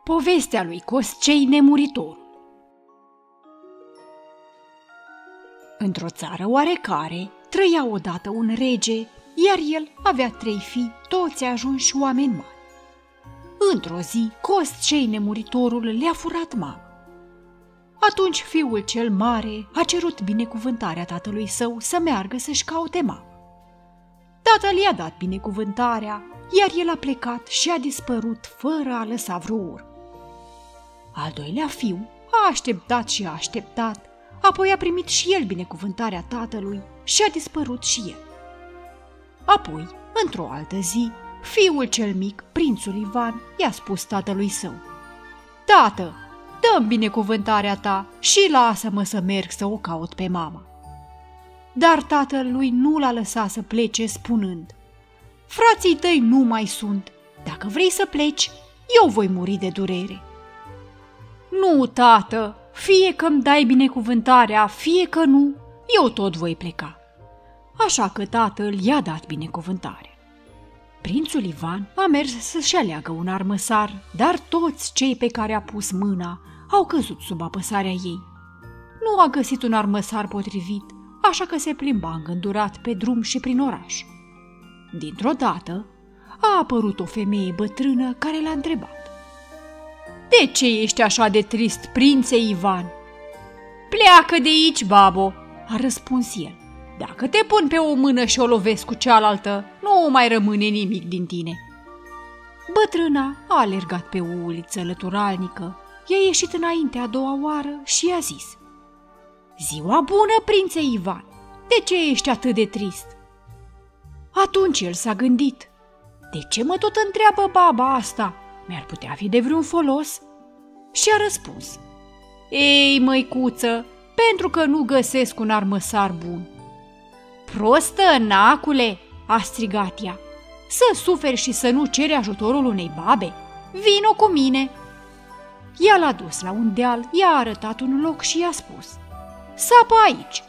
Povestea lui Coscei Nemuritorul. Într-o țară oarecare trăia odată un rege, iar el avea 3 fii, toți ajunși oameni mari. Într-o zi, Coscei Nemuritorul le-a furat mama. Atunci fiul cel mare a cerut binecuvântarea tatălui său să meargă să-și caute mama. Tatăl i-a dat binecuvântarea, iar el a plecat și a dispărut fără a lăsa vreo urmă. Al doilea fiu a așteptat și a așteptat, apoi a primit și el binecuvântarea tatălui și a dispărut și el. Apoi, într-o altă zi, fiul cel mic, prințul Ivan, i-a spus tatălui său: „Tată, dă-mi binecuvântarea ta și lasă-mă să merg să o caut pe mama.” Dar tatăl lui nu l-a lăsat să plece, spunând: „Frații tăi nu mai sunt. Dacă vrei să pleci, eu voi muri de durere.” „Nu, tată, fie că-mi dai binecuvântarea, fie că nu, eu tot voi pleca.” Așa că tatăl i-a dat binecuvântarea. Prințul Ivan a mers să-și aleagă un armăsar, dar toți cei pe care a pus mâna au căzut sub apăsarea ei. Nu a găsit un armăsar potrivit, așa că se plimba îngândurat pe drum și prin oraș. Dintr-o dată a apărut o femeie bătrână care l-a întrebat: „De ce ești așa de trist, prințe Ivan?” „Pleacă de aici, babo,” a răspuns el. „Dacă te pun pe o mână și o lovesc cu cealaltă, nu mai rămâne nimic din tine.” Bătrâna a alergat pe o uliță lăturalnică, i-a ieșit înainte a doua oară și i-a zis: „Ziua bună, prințe Ivan! De ce ești atât de trist?” Atunci el s-a gândit: „De ce mă tot întreabă baba asta? Mi-ar putea fi de vreun folos?” Și a răspuns: „Ei, măicuță, pentru că nu găsesc un armăsar bun.” „Prostă, nacule!” a strigat ea. „Să suferi și să nu ceri ajutorul unei babe? Vino cu mine!” Ea l-a dus la un deal, i-a arătat un loc și i-a spus: „Sapă aici.”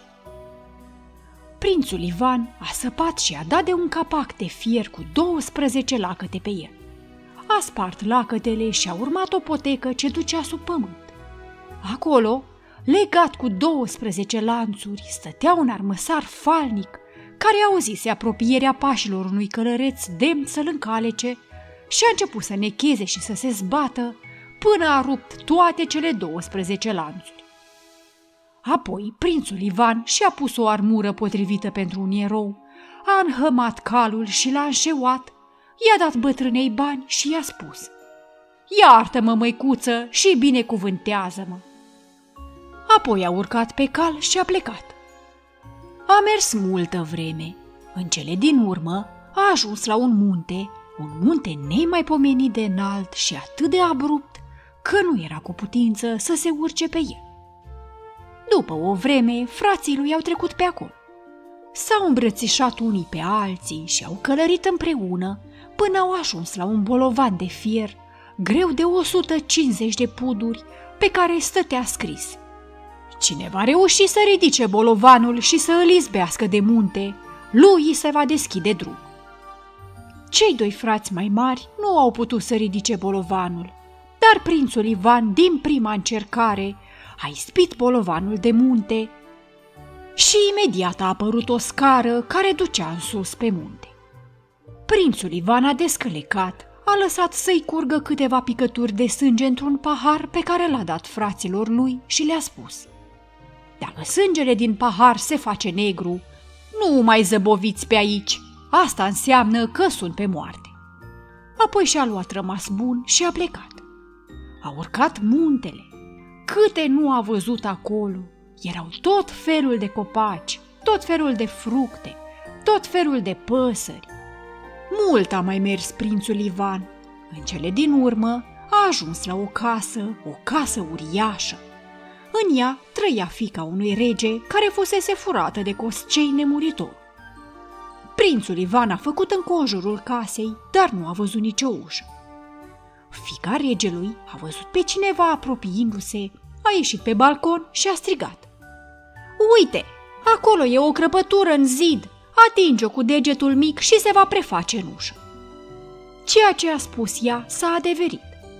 Prințul Ivan a săpat și a dat de un capac de fier cu 12 lacăte pe el. A spart lacătele și a urmat o potecă ce ducea sub pământ. Acolo, legat cu 12 lanțuri, stătea un armăsar falnic care auzise apropierea pașilor unui călăreț demn să-l încalece și a început să necheze și să se zbată până a rupt toate cele 12 lanțuri. Apoi prințul Ivan și-a pus o armură potrivită pentru un erou, a înhămat calul și l-a înșeuat, i-a dat bătrânei bani și i-a spus: „Iartă-mă, măicuță, și binecuvântează-mă.” Apoi a urcat pe cal și a plecat. A mers multă vreme. În cele din urmă a ajuns la un munte nemaipomenit de înalt și atât de abrupt că nu era cu putință să se urce pe el. După o vreme, frații lui au trecut pe acolo. S-au îmbrățișat unii pe alții și au călărit împreună până au ajuns la un bolovan de fier greu de 150 de puduri pe care stătea scris: „Cine va reuși să ridice bolovanul și să îl izbească de munte, lui se va deschide drum.” Cei 2 frați mai mari nu au putut să ridice bolovanul, dar prințul Ivan, din prima încercare, a ispit bolovanul de munte și imediat a apărut o scară care ducea în sus pe munte. Prințul Ivan a descălecat, a lăsat să-i curgă câteva picături de sânge într-un pahar pe care l-a dat fraților lui și le-a spus: „Dacă sângele din pahar se face negru, nu mai zăboviți pe aici, asta înseamnă că sunt pe moarte.” Apoi și-a luat rămas bun și a plecat. A urcat muntele. Câte nu a văzut acolo! Erau tot felul de copaci, tot felul de fructe, tot felul de păsări. Mult a mai mers prințul Ivan. În cele din urmă a ajuns la o casă uriașă. În ea trăia fiica unui rege care fusese furată de Coscei Nemuritorul. Prințul Ivan a făcut înconjurul casei, dar nu a văzut nicio ușă. Fiica regelui a văzut pe cineva apropiindu-se, a ieșit pe balcon și a strigat: „Uite, acolo e o crăpătură în zid, atinge-o cu degetul mic și se va preface în ușă.” Ceea ce a spus ea s-a adeverit.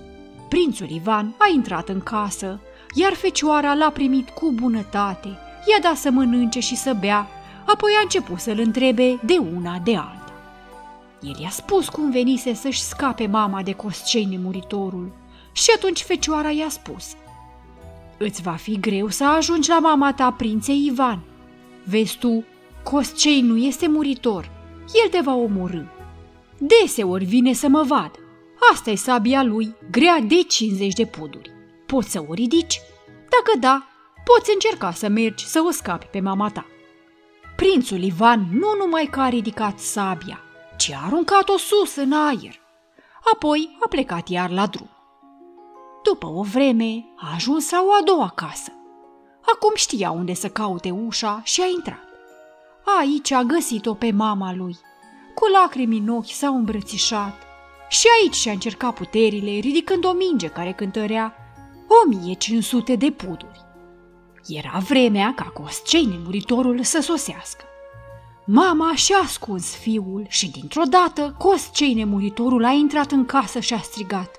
prințul Ivan a intrat în casă, iar fecioara l-a primit cu bunătate, i-a dat să mănânce și să bea, apoi a început să-l întrebe de una de alta. El i-a spus cum venise să-și scape mama de Coscei nemuritorul și atunci fecioara i-a spus: „Îți va fi greu să ajungi la mama ta, prințe Ivan. Vezi tu, Coscei nu este muritor, el te va omorî. Deseori vine să mă vadă. Asta-i sabia lui, grea de 50 de puduri. Poți să o ridici? Dacă da, poți încerca să mergi să o scapi pe mama ta." Prințul Ivan nu numai că a ridicat sabia, ci a aruncat-o sus în aer. Apoi a plecat iar la drum. După o vreme a ajuns la o a doua casă. Acum știa unde să caute ușa și a intrat. Aici a găsit-o pe mama lui. Cu lacrimi în ochi s-au îmbrățișat și aici și-a încercat puterile, ridicând o minge care cântărea 1500 de puduri. Era vremea ca Coscei nemuritorul să sosească. Mama și-a ascuns fiul și dintr-o dată Coscei nemuritorul a intrat în casă și a strigat: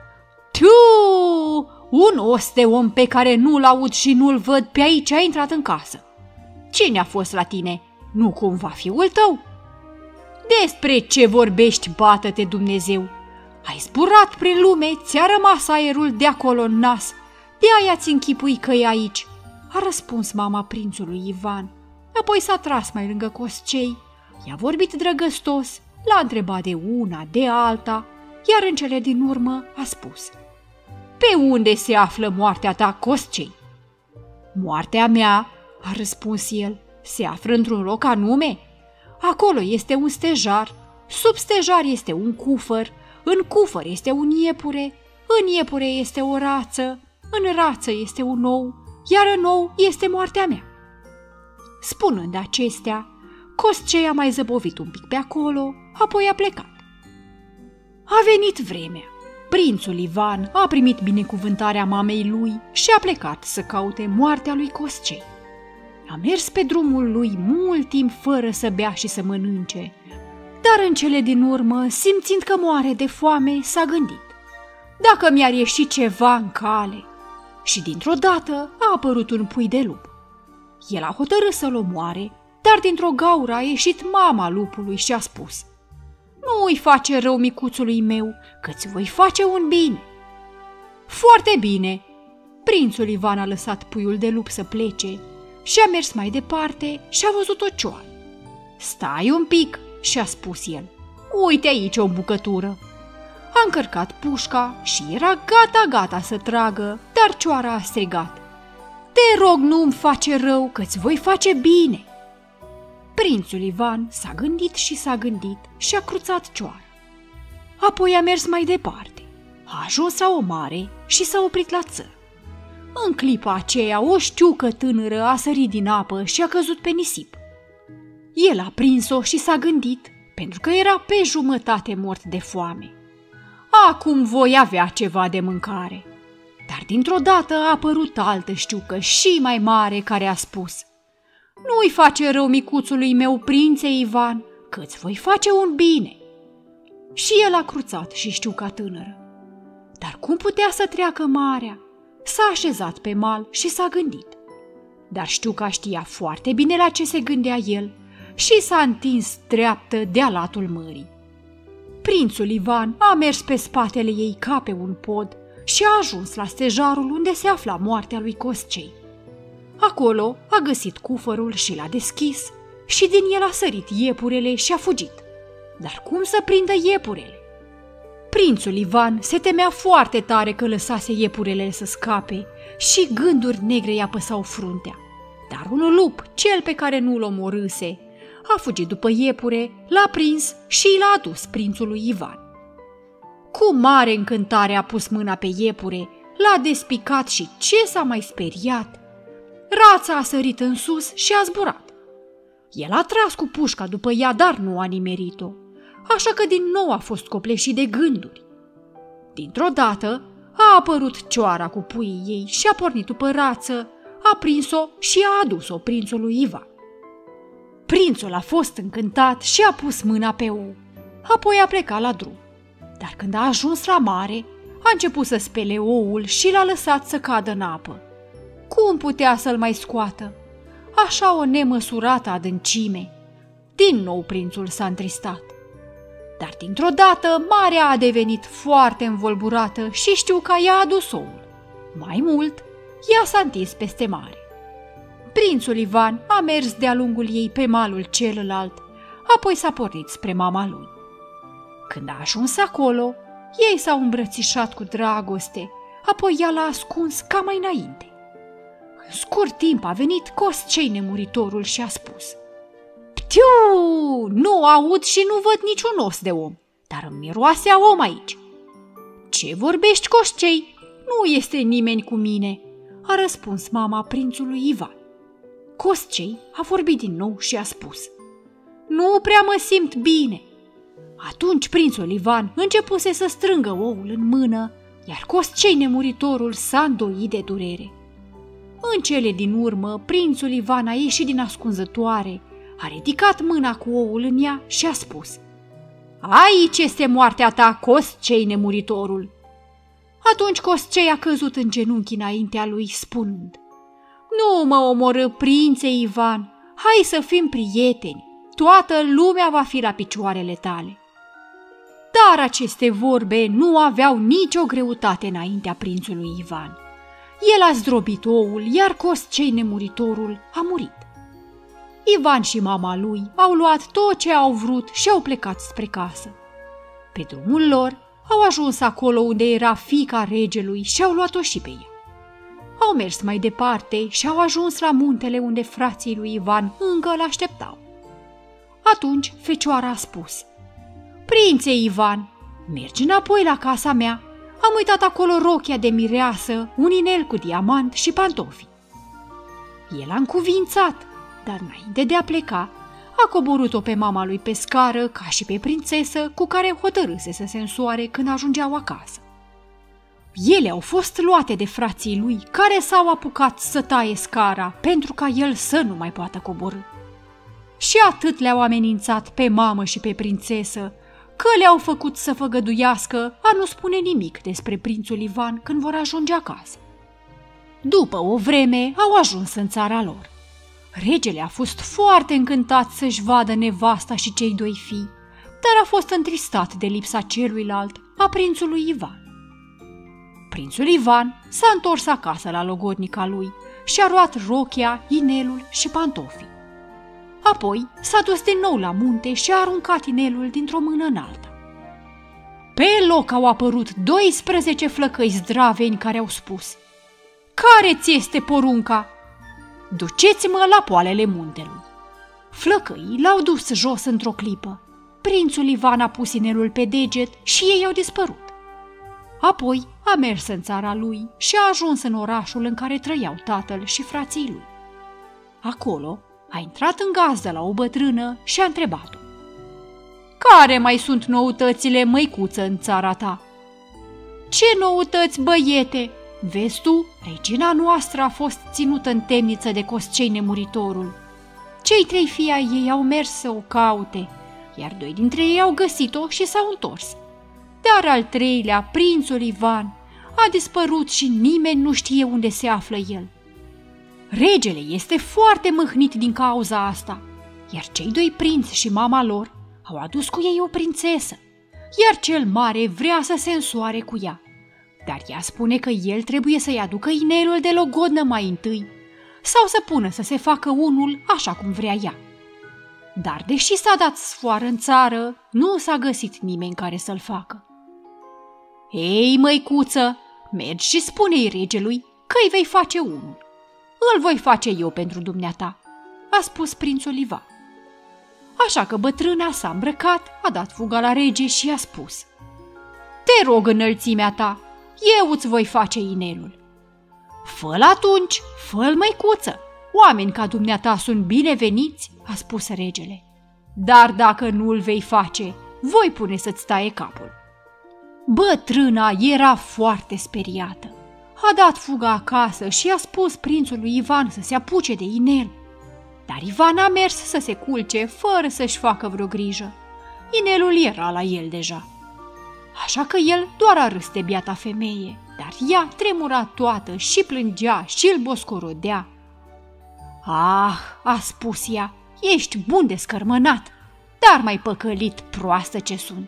„Tu, un oste om pe care nu-l aud și nu-l văd pe aici a intrat în casă. Cine a fost la tine? Nu cumva fiul tău? Despre ce vorbești, bată-te Dumnezeu? Ai zburat prin lume, ți-a rămas aerul de acolo în nas, de-aia ți închipui că e aici," a răspuns mama prințului Ivan. Apoi s-a tras mai lângă Coscei, i-a vorbit drăgăstos, l-a întrebat de una, de alta, iar în cele din urmă a spus: „Pe unde se află moartea ta, Coscei?" „Moartea mea," a răspuns el, „se află într-un loc anume. Acolo este un stejar, sub stejar este un cufăr, în cufăr este un iepure, în iepure este o rață, în rață este un ou, iar în ou este moartea mea." Spunând acestea, Coscei a mai zăbovit un pic pe acolo, apoi a plecat. A venit vremea. Prințul Ivan a primit binecuvântarea mamei lui și a plecat să caute moartea lui Coscei. A mers pe drumul lui mult timp fără să bea și să mănânce, dar în cele din urmă, simțind că moare de foame, s-a gândit: „Dacă mi-ar ieși ceva în cale." Și dintr-o dată a apărut un pui de lup. El a hotărât să-l omoare, dar dintr-o gaură a ieșit mama lupului și a spus: „Nu-i face rău micuțului meu, că-ți voi face un bine." „Foarte bine." Prințul Ivan a lăsat puiul de lup să plece și a mers mai departe și a văzut o cioară. „Stai un pic," și-a spus el, „uite aici o bucătură." A încărcat pușca și era gata să tragă, dar cioara a strigat: „Te rog, nu-mi face rău, că-ți voi face bine." Prințul Ivan s-a gândit și a cruțat cioara. Apoi a mers mai departe. A ajuns la o mare și s-a oprit la țăr. În clipa aceea, o știucă tânără a sărit din apă și a căzut pe nisip. El a prins-o și s-a gândit, pentru că era pe jumătate mort de foame: „Acum voi avea ceva de mâncare." Dar dintr-o dată a apărut altă știucă și mai mare care a spus: „Nu-i face rău micuțului meu, prințe Ivan, că-ți voi face un bine." Și el a cruțat și știuca tânără. Dar cum putea să treacă marea? S-a așezat pe mal și s-a gândit. Dar știuca știa foarte bine la ce se gândea el și s-a întins dreaptă de-a latul mării. Prințul Ivan a mers pe spatele ei ca pe un pod și a ajuns la stejarul unde se afla moartea lui Coscei. Acolo a găsit cufărul și l-a deschis și din el a sărit iepurele și a fugit. Dar cum să prindă iepurele? Prințul Ivan se temea foarte tare că lăsase iepurele să scape și gânduri negre i-a păsau fruntea. Dar un lup, cel pe care nu-l omorâse, a fugit după iepure, l-a prins și l-a adus prințului Ivan. Cu mare încântare a pus mâna pe iepure, l-a despicat și ce s-a mai speriat? Rața a sărit în sus și a zburat. El a tras cu pușca după ea, dar nu a nimerit-o, așa că din nou a fost copleșit de gânduri. Dintr-o dată a apărut cioara cu puii ei și a pornit după rață, a prins-o și a adus-o prințului Ivan. Prințul a fost încântat și a pus mâna pe ou, apoi a plecat la drum. Dar când a ajuns la mare, a început să spele oul și l-a lăsat să cadă în apă. Cum putea să-l mai scoată? Așa o nemăsurată adâncime. Din nou prințul s-a întristat. Dar dintr-o dată marea a devenit foarte învolburată și știu că i-a adus oul. Mai mult, ea s-a întins peste mare. Prințul Ivan a mers de-a lungul ei pe malul celălalt, apoi s-a pornit spre mama lui. Când a ajuns acolo, ei s-au îmbrățișat cu dragoste, apoi ea l-a ascuns ca mai înainte. În scurt timp a venit Coscei Nemuritorul și a spus: "Ptiu! Nu aud și nu văd niciun os de om, dar îmi miroase a om aici." "Ce vorbești, Coscei? Nu este nimeni cu mine," a răspuns mama prințului Ivan. Coscei a vorbit din nou și a spus: "Nu prea mă simt bine." Atunci prințul Ivan începuse să strângă oul în mână, iar Coscei Nemuritorul s-a îndoit de durere. În cele din urmă, prințul Ivan a ieșit din ascunzătoare, a ridicat mâna cu oul în ea și a spus: "Aici este moartea ta, Coscei Nemuritorul." Atunci Coscei a căzut în genunchi înaintea lui, spunând: "Nu mă omorâ, prințe Ivan, hai să fim prieteni, toată lumea va fi la picioarele tale." Dar aceste vorbe nu aveau nicio greutate înaintea prințului Ivan. El a zdrobit oul, iar Coscei Nemuritorul a murit. Ivan și mama lui au luat tot ce au vrut și au plecat spre casă. Pe drumul lor au ajuns acolo unde era fiica regelui și au luat-o și pe ea. Au mers mai departe și au ajuns la muntele unde frații lui Ivan încă l-așteptau. Atunci fecioara a spus: "Prințe Ivan, mergi înapoi la casa mea. Am uitat acolo rochia de mireasă, un inel cu diamant și pantofi." El a încuvințat, dar înainte de a pleca, a coborât-o pe mama lui pe scară, ca și pe prințesă, cu care hotărâse să se însoare când ajungeau acasă. Ele au fost luate de frații lui, care s-au apucat să taie scara pentru ca el să nu mai poată coborî. Și atât le-au amenințat pe mamă și pe prințesă, că le-au făcut să făgăduiască a nu spune nimic despre prințul Ivan când vor ajunge acasă. După o vreme au ajuns în țara lor. Regele a fost foarte încântat să-și vadă nevasta și cei doi fii, dar a fost întristat de lipsa celuilalt, a prințului Ivan. Prințul Ivan s-a întors acasă la logodnica lui și a luat rochia, inelul și pantofii. Apoi s-a dus din nou la munte și a aruncat inelul dintr-o mână în alta. Pe loc au apărut 12 flăcăi zdraveni care au spus: "Care ți este porunca?" "Duceți-mă la poalele muntelui." Flăcăii l-au dus jos într-o clipă. Prințul Ivan a pus inelul pe deget și ei au dispărut. Apoi a mers în țara lui și a ajuns în orașul în care trăiau tatăl și frații lui. Acolo a intrat în gazdă la o bătrână și a întrebat-o: "Care mai sunt noutățile, măicuță, în țara ta?" "Ce noutăți, băiete? Vezi tu, regina noastră a fost ținută în temniță de Coscei Nemuritorul. Cei 3 fii ai ei au mers să o caute, iar 2 dintre ei au găsit-o și s-au întors. Dar al 3-lea, prințul Ivan, a dispărut și nimeni nu știe unde se află el. Regele este foarte mâhnit din cauza asta, iar cei 2 prinți și mama lor au adus cu ei o prințesă, iar cel mare vrea să se însoare cu ea. Dar ea spune că el trebuie să-i aducă inelul de logodnă mai întâi sau să pună să se facă unul așa cum vrea ea. Dar deși s-a dat sfoară în țară, nu s-a găsit nimeni care să-l facă." "Ei, măicuță, mergi și spune-i regelui că îi vei face unul. Îl voi face eu pentru dumneata," a spus prințul Ivan. Așa că bătrâna s-a îmbrăcat, a dat fuga la rege și i-a spus: "Te rog, înălțimea ta, eu îți voi face inelul." "Fă-l atunci, fă-l, măicuță, oameni ca dumneata sunt bineveniți," a spus regele. "Dar dacă nu-l vei face, voi pune să-ți taie capul." Bătrâna era foarte speriată. A dat fuga acasă și a spus prințului Ivan să se apuce de inel. Dar Ivan a mers să se culce fără să-și facă vreo grijă. Inelul era la el deja. așa că el doar a râs de biata femeie, dar ea tremura toată și plângea și îl boscorodea. "Ah," a spus ea, "ești bun de scărmănat, dar m-ai păcălit, proastă ce sunt."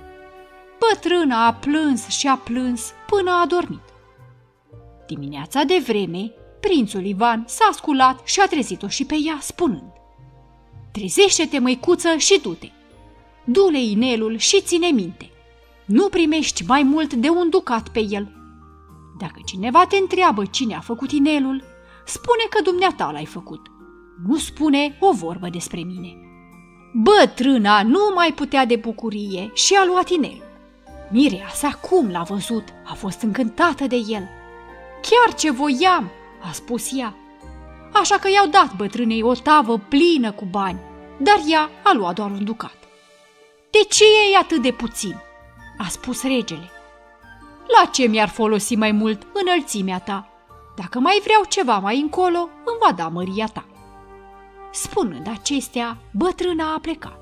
Bătrâna a plâns și a plâns până a adormit. Dimineața de vreme, prințul Ivan s-a sculat și a trezit-o și pe ea, spunând: "Trezește-te, măicuță, și du-te. Du-le inelul și ține minte. Nu primești mai mult de un ducat pe el. Dacă cineva te întreabă cine a făcut inelul, spune că dumneata l-ai făcut. Nu spune o vorbă despre mine." Bătrâna nu mai putea de bucurie și a luat inelul. Mireasa, cum l-a văzut, a fost încântată de el. "Chiar ce voiam," a spus ea. Așa că i-au dat bătrânei o tavă plină cu bani, dar ea a luat doar un ducat. "De ce e atât de puțin?" a spus regele. "La ce mi-ar folosi mai mult înălțimea ta? Dacă mai vreau ceva mai încolo, îmi va da măria ta." Spunând acestea, bătrâna a plecat.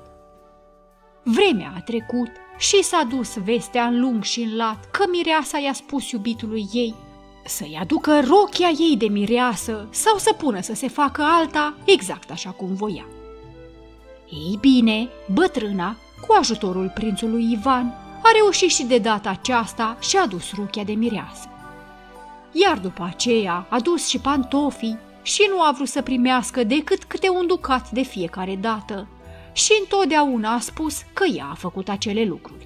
Vremea a trecut și s-a dus vestea în lung și în lat că mireasa i-a spus iubitului ei să-i aducă rochia ei de mireasă sau să pună să se facă alta exact așa cum voia. Ei bine, bătrâna, cu ajutorul prințului Ivan, a reușit și de data aceasta și a dus rochia de mireasă. Iar după aceea a dus și pantofii și nu a vrut să primească decât câte un ducat de fiecare dată și întotdeauna a spus că ea a făcut acele lucruri.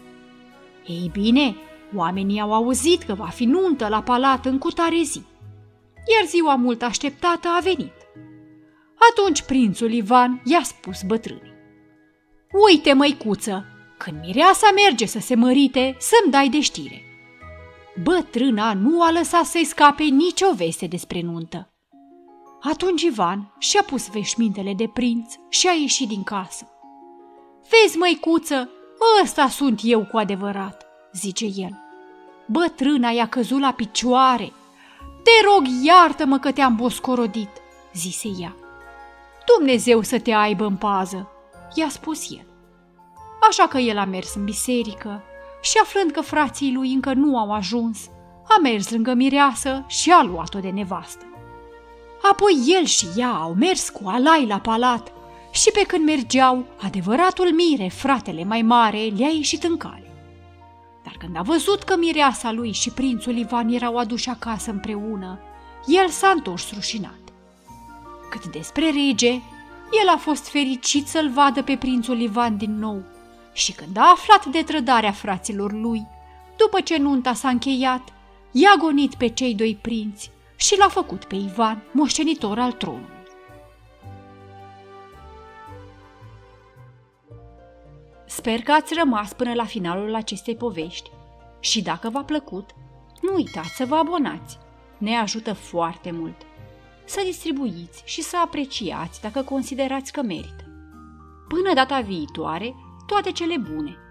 Ei bine, oamenii au auzit că va fi nuntă la palat în cutare zi, iar ziua mult așteptată a venit. Atunci prințul Ivan i-a spus bătrânii: "Uite, măicuță, când mireasa merge să se mărite, să-mi dai de știre." Bătrâna nu a lăsat să-i scape nicio veste despre nuntă. Atunci Ivan și-a pus veșmintele de prinț și a ieșit din casă. "Vezi, măicuță, ăsta sunt eu cu adevărat," zice el. Bătrâna i-a căzut la picioare. "Te rog, iartă-mă că te-am boscorodit," zise ea. "Dumnezeu să te aibă în pază," i-a spus el. Așa că el a mers în biserică și, aflând că frații lui încă nu au ajuns, a mers lângă mireasă și a luat-o de nevastă. Apoi el și ea au mers cu alai la palat și pe când mergeau, adevăratul mire, fratele mai mare, le-a ieșit în cale. Dar când a văzut că mireasa lui și prințul Ivan erau aduși acasă împreună, el s-a întors rușinat. Cât despre rege, el a fost fericit să-l vadă pe prințul Ivan din nou și când a aflat de trădarea fraților lui, după ce nunta s-a încheiat, i-a gonit pe cei doi prinți și l-a făcut pe Ivan moștenitor al tronului. Sper că ați rămas până la finalul acestei povești și dacă v-a plăcut, nu uitați să vă abonați, ne ajută foarte mult. Să distribuiți și să apreciați dacă considerați că merită. Până data viitoare, toate cele bune!